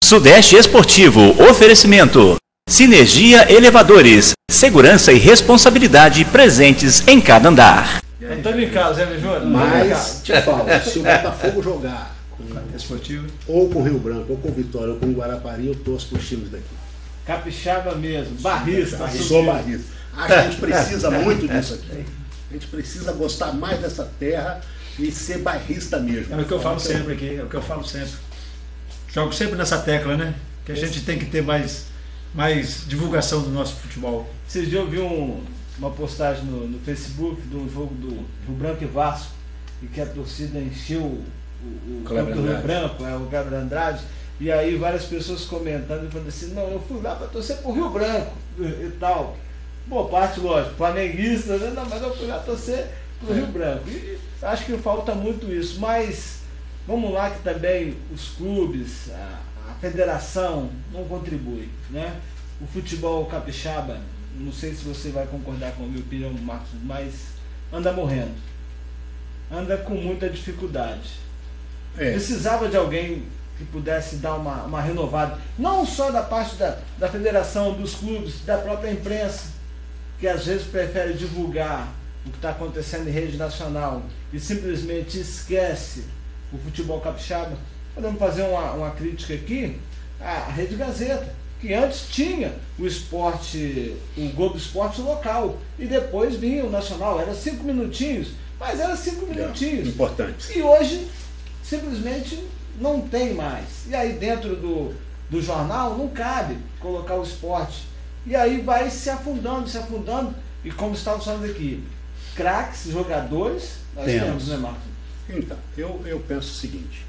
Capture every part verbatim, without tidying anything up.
Sudeste Esportivo, oferecimento. Sinergia Elevadores, segurança e responsabilidade presentes em cada andar. Antônio em casa, né, Júnior? Mas, te falo, se o Botafogo jogar com Esportivo, ou com o Rio Branco, ou com o Vitória, ou com o Guarapari, eu torço para os times daqui. capixaba mesmo, barrista. Eu sou barrista. Acho que a gente precisa muito disso aqui. A gente precisa gostar mais dessa terra e ser bairrista mesmo. É o que eu falo sempre aqui, é o que eu falo sempre. Jogo sempre nessa tecla, né? Que a gente tem que ter mais, mais divulgação do nosso futebol. Vocês já ouviram um, uma postagem no, no Facebook do jogo do Rio Branco e Vasco, e que a torcida encheu o, o, o campo do Rio Branco, é, o Gabriel Andrade, e aí várias pessoas comentando e falando assim, não, eu fui lá para torcer pro Rio Branco e, e tal. Boa parte, lógico, flamenguista, né? Não, mas eu fui lá torcer pro Rio Branco. E acho que falta muito isso, mas vamos lá que também os clubes, a, a federação não contribui, né? O futebol capixaba, não sei se você vai concordar com a minha opinião, Marcos, mas anda morrendo. Anda com muita dificuldade. É. Precisava de alguém que pudesse dar uma, uma renovada, não só da parte da, da federação, dos clubes, da própria imprensa, que às vezes prefere divulgar o que está acontecendo em rede nacional e simplesmente esquece o futebol capixaba. Podemos fazer uma, uma crítica aqui à Rede Gazeta, que antes tinha o esporte, o Globo Esporte local, e depois vinha o nacional, era cinco minutinhos, mas era cinco minutinhos. É, importante. E hoje, simplesmente, não tem mais. E aí dentro do, do jornal não cabe colocar o esporte. E aí vai se afundando, se afundando, e como estávamos falando aqui, craques, jogadores, nós temos, temos né, Marcos? Então, eu, eu penso o seguinte,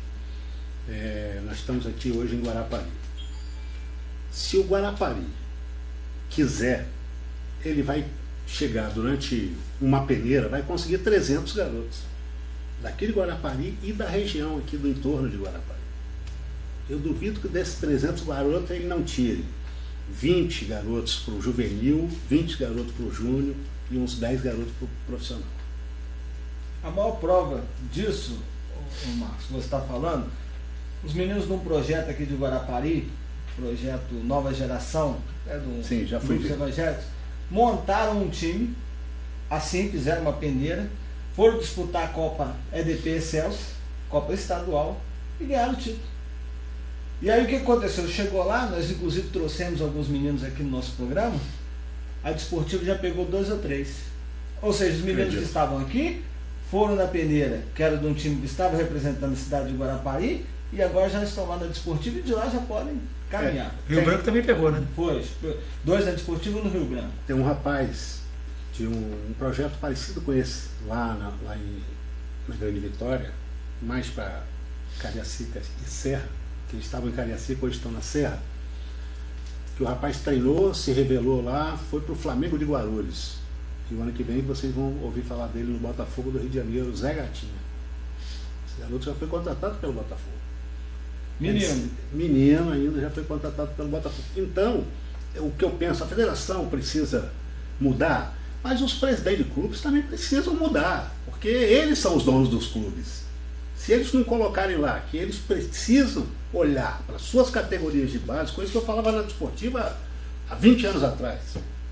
é, nós estamos aqui hoje em Guarapari. Se o Guarapari quiser, ele vai chegar durante uma peneira, vai conseguir trezentos garotos, daquele Guarapari e da região aqui do entorno de Guarapari. Eu duvido que desses trezentos garotos ele não tire vinte garotos para o juvenil, vinte garotos para o júnior e uns dez garotos para o profissional. A maior prova disso, o Marcos, que você está falando, os meninos de um projeto aqui de Guarapari, projeto Nova Geração, é do Sim, já fui dos evangélicos, montaram um time, assim fizeram uma peneira, foram disputar a Copa E D P Excelsior, Copa Estadual, e ganharam o título. E aí o que aconteceu? Chegou lá, nós inclusive trouxemos alguns meninos aqui no nosso programa, a Desportivo já pegou dois ou três. Ou seja, os meninos Entendi. que estavam aqui foram na peneira, que era de um time que estava representando a cidade de Guarapari, e agora já estão lá na Desportivo e de lá já podem caminhar. É. Rio Tem, Branco também pegou, né? Foi. Dois na Desportivo e no Rio Branco. Tem um rapaz de um, um projeto parecido com esse, lá, na, lá em, na Grande Vitória, mais para Cariacica e Serra, que eles estavam em Cariacica, hoje estão na Serra, que o rapaz treinou, se revelou lá, foi para o Flamengo de Guarulhos. E o ano que vem vocês vão ouvir falar dele no Botafogo do Rio de Janeiro, Zé Gatinha. Esse garoto já foi contratado pelo Botafogo. Menino. Esse menino ainda já foi contratado pelo Botafogo. Então, o que eu penso, a federação precisa mudar, mas os presidentes de clubes também precisam mudar, porque eles são os donos dos clubes. Se eles não colocarem lá que eles precisam olhar para suas categorias de base, coisa que eu falava na Desportiva há vinte anos atrás,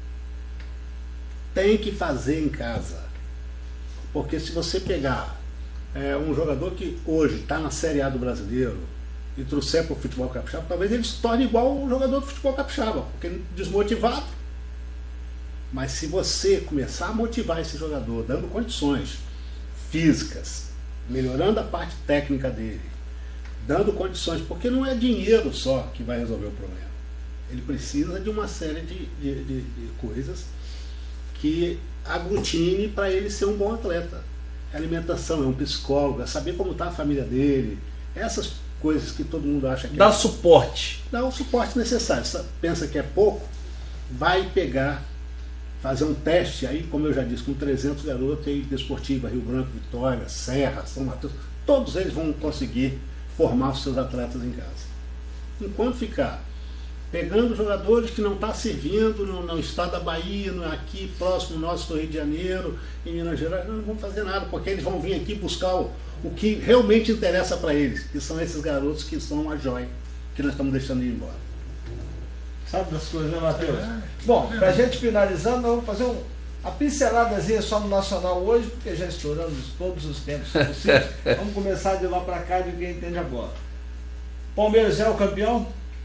tem que fazer em casa. Porque se você pegar é, um jogador que hoje está na Série A do Brasileiro e trouxer para o futebol capixaba, talvez ele se torne igual o jogador do futebol capixaba, porque desmotivado. Mas se você começar a motivar esse jogador, dando condições físicas, melhorando a parte técnica dele, dando condições, porque não é dinheiro só que vai resolver o problema. Ele precisa de uma série de, de, de, de coisas que aglutine para ele ser um bom atleta. É alimentação, é um psicólogo, é saber como está a família dele, essas coisas que todo mundo acha que dá é, suporte. Dá o suporte necessário. Pensa que é pouco, vai pegar, fazer um teste aí, como eu já disse, com trezentos garotos aí, Desportiva, Rio Branco, Vitória, Serra, São Mateus, todos eles vão conseguir formar os seus atletas em casa. Enquanto ficar pegando jogadores que não estão tá servindo no, no estado da Bahia, no, aqui próximo nosso do Rio de Janeiro, em Minas Gerais, não, não vão fazer nada, porque eles vão vir aqui buscar o, o que realmente interessa para eles, que são esses garotos que são a joia, que nós estamos deixando ir embora. Sabe das coisas, né, Matheus? É. Bom, pra gente finalizando, nós vamos fazer um, uma pinceladazinha só no Nacional hoje, porque já estouramos todos os tempos possíveis. Vamos começar de lá pra cá de quem entende a bola. Palmeiras é o campeão?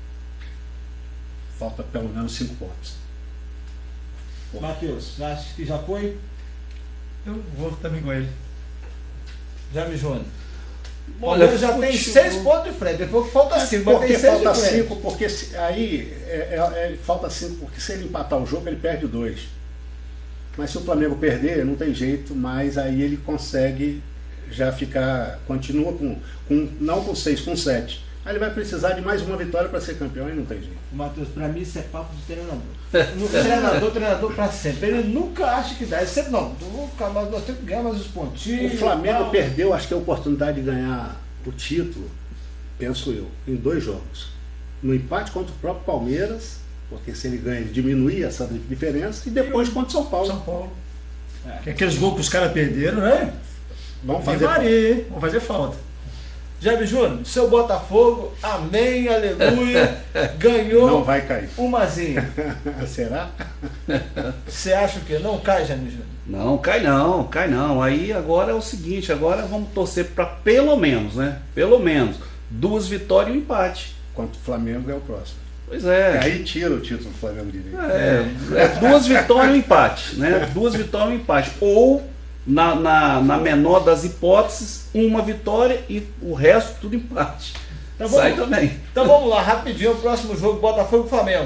Falta pelo menos cinco pontos. Matheus, acha que já foi? Eu vou também com ele. Jaime Júnior. O Palmeiras já tem seis pontos de frente, depois que falta cinco, mas tem seis falta de frente. cinco, porque se, aí é, é, é, falta cinco, porque se ele empatar o jogo, ele perde dois. Mas se o Flamengo perder, não tem jeito, mas aí ele consegue já ficar, continua com, com não com seis, com sete. Aí ele vai precisar de mais uma vitória para ser campeão e não tem jeito. Matheus, para mim isso é papo de treinador. No treinador, treinador para sempre. Ele nunca acha que dá. Ele sempre não. Nunca, mas nós temos que ganhar mais os pontinhos. O Flamengo perdeu, acho que a oportunidade de ganhar o título, penso eu, em dois jogos. No empate contra o próprio Palmeiras, porque se ele ganha, ele diminui essa diferença, e depois contra o São Paulo. São Paulo. É. Que aqueles gols que os caras perderam, né? Vamos fazer falta. Vamos fazer falta. Jaime Júnior, seu Botafogo, amém, aleluia, ganhou. Não vai cair. Umazinha. Será? Você acha que não cai, Jaime Júnior? Não, cai não, cai não. Aí agora é o seguinte, agora vamos torcer para pelo menos, né? Pelo menos, duas vitórias e um empate. Quanto o Flamengo é o próximo. Pois é. E aí tira o título do Flamengo direito. É, é duas vitórias e um empate, né? Duas vitórias e um empate. Ou, na, na, na menor das hipóteses, uma vitória e o resto tudo empate. Então Sai vamos, também. Então vamos lá, rapidinho, o próximo jogo, Botafogo e Flamengo.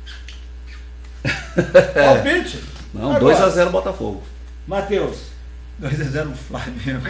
Palpite? Não, dois a zero Botafogo. Matheus. dois a zero Flamengo.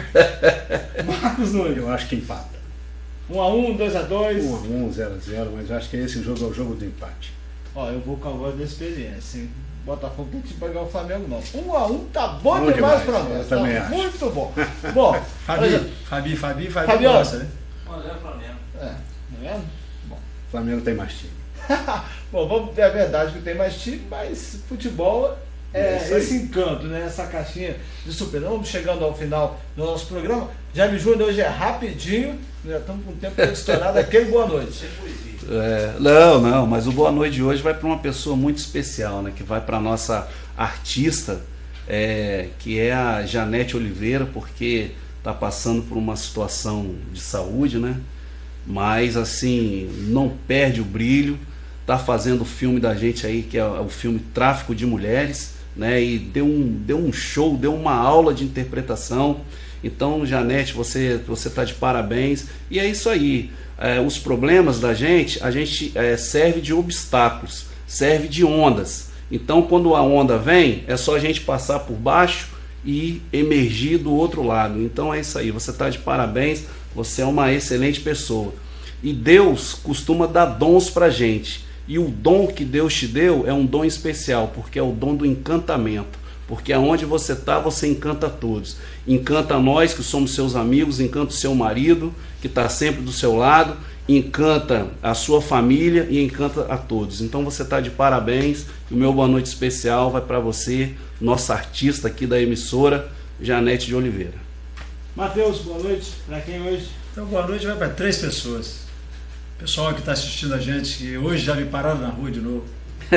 Marcos Nunes. Eu acho que empata. um a um, dois a dois. um a um, zero a zero, mas eu acho que esse jogo é o jogo do empate. Ó, eu vou com a voz da experiência, hein? Botafogo tem que pegar o Flamengo, não. um a um tá bom, bom demais, demais pra nós. eu também Tá acho. muito bom. Bom, Fabi, mas- Fabi, Fabi, Fabi, Fabiano. gosta, né? É, tá vendo? Bom. O Flamengo tem mais time. Bom, vamos ter a verdade que tem mais time, mas futebol é, É isso aí. esse encanto, né? Essa caixinha de super. Vamos chegando ao final do nosso programa. Jaime Júnior hoje é rapidinho, já estamos com o tempo todo estourado. Aquele boa noite. É, não, não, mas o Boa Noite de hoje vai para uma pessoa muito especial, né? Que vai para a nossa artista, é, que é a Janete Oliveira, porque está passando por uma situação de saúde, né? Mas assim, não perde o brilho, está fazendo o filme da gente aí, que é o filme Tráfico de Mulheres, né? E deu um, deu um show, deu uma aula de interpretação. Então, Janete, você você está de parabéns. E é isso aí. É, os problemas da gente, a gente é, serve de obstáculos, serve de ondas. Então, quando a onda vem, é só a gente passar por baixo e emergir do outro lado. Então é isso aí, você está de parabéns, você é uma excelente pessoa. E Deus costuma dar dons para a gente. E o dom que Deus te deu é um dom especial, porque é o dom do encantamento. Porque aonde você está, você encanta todos. Encanta nós que somos seus amigos, encanta o seu marido, que está sempre do seu lado, encanta a sua família e encanta a todos. Então você está de parabéns. O meu boa noite especial vai para você, nossa artista aqui da emissora, Janete de Oliveira. Matheus, boa noite. Para quem hoje? Então, boa noite vai para três pessoas. O pessoal que está assistindo a gente, que hoje já me pararam na rua de novo.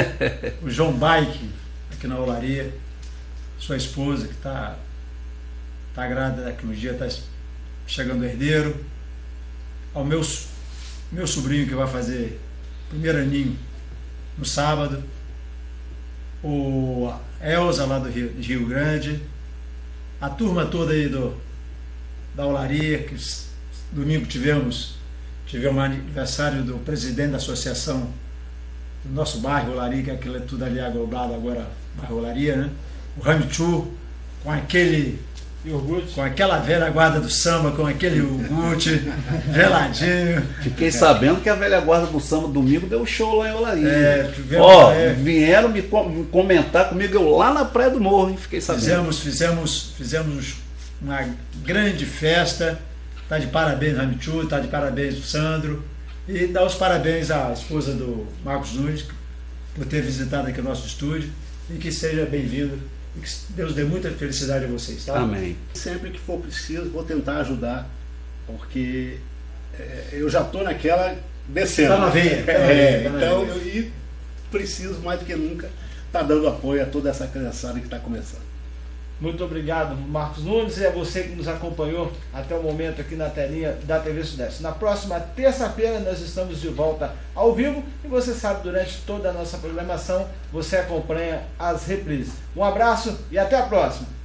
O João Bike, aqui na Olaria. Sua esposa, que está tá grávida, daqui um dia está chegando o herdeiro. Ao meu, meu sobrinho, que vai fazer primeiro aninho no sábado. O Elza, lá do Rio, de Rio Grande. A turma toda aí do, da Olaria, que domingo tivemos, tivemos aniversário do presidente da associação do nosso bairro Olaria, que é aquilo é tudo ali aglobado agora, bairro Olaria, né? O Ramichu, com aquele iogurte, com aquela velha guarda do samba, com aquele iogurte geladinho. Fiquei sabendo que a velha guarda do samba domingo deu show lá em Olaria. É, tivemos, Ó, é, vieram me com- comentar comigo eu lá na Praia do Morro, hein? Fiquei sabendo. fizemos, fizemos, fizemos uma grande festa. Tá de parabéns, Ramichu, tá de parabéns o Sandro. E dá os parabéns à esposa do Marcos Nunes por ter visitado aqui o nosso estúdio. E que seja bem-vindo. E que Deus dê muita felicidade a vocês, tá? Amém. Sempre que for preciso, vou tentar ajudar, porque é, eu já estou naquela descendo. Tá na veia. É, tá na então, veia. eu e preciso mais do que nunca estar tá dando apoio a toda essa criançada que está começando. Muito obrigado, Marcos Nunes, e a você que nos acompanhou até o momento aqui na telinha da T V Sudeste. Na próxima terça-feira nós estamos de volta ao vivo e você sabe, durante toda a nossa programação você acompanha as reprises. Um abraço e até a próxima!